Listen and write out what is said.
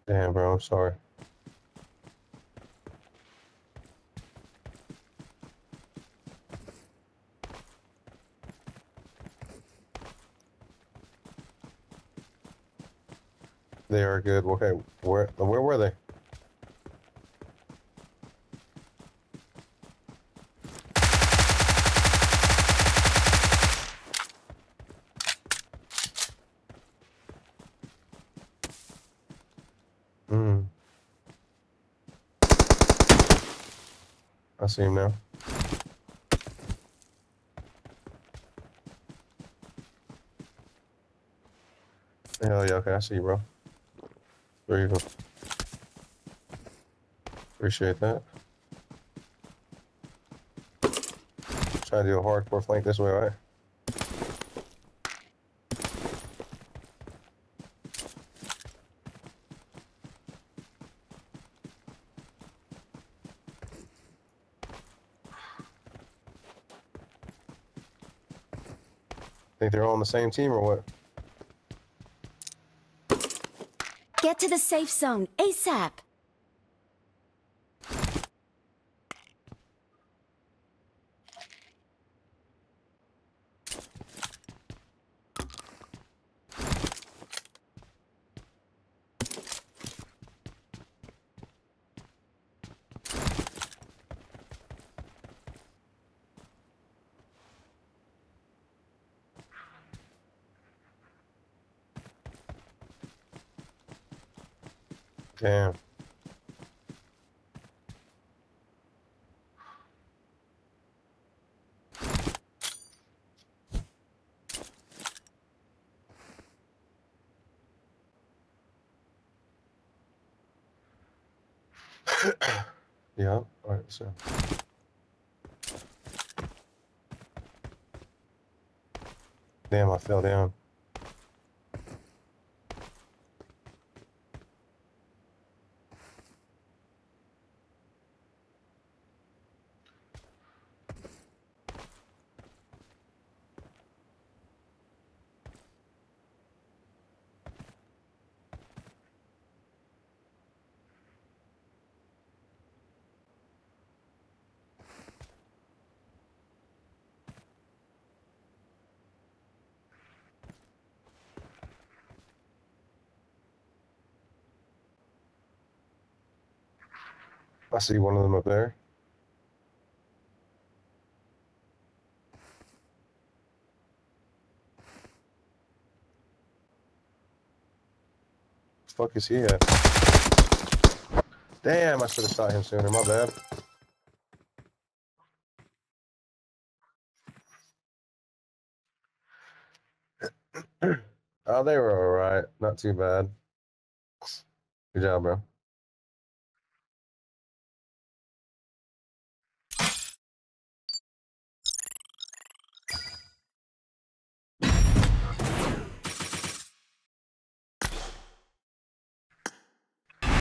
Damn, bro, I'm sorry. They are good. Okay, where were they? Hmm. I see him now. Hell yeah, okay, I see you, bro. There you go. Appreciate that. Try to do a hardcore flank this way, right? Think they're all on the same team or what? Get to the safe zone, ASAP! Damn. Yeah, alright, so. Damn, I fell down. I see one of them up there. Fuck is he at? Damn, I should have shot him sooner. My bad. Oh, they were alright. Not too bad. Good job, bro.